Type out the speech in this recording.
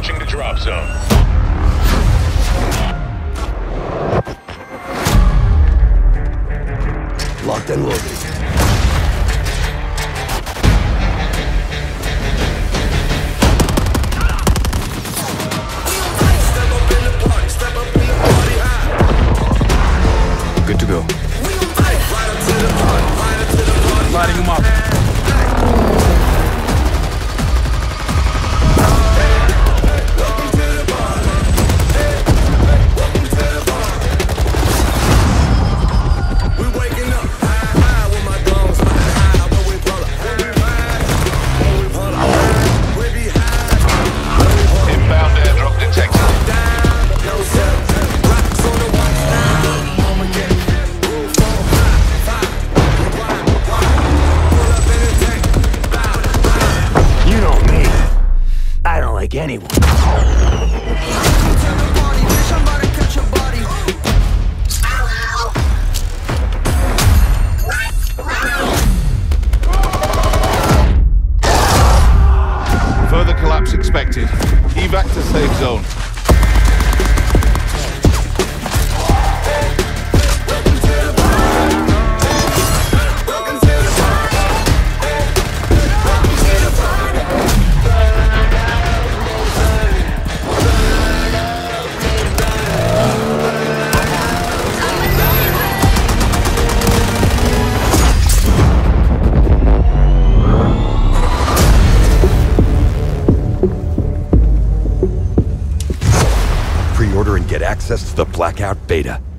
Approaching the drop zone. Locked and loaded. Good to go. Lighting him up. Inbound airdrop detected. You know me. I don't like anyone. Further collapse expected. Evac to safe zone. Pre-order and get access to the Blackout Beta.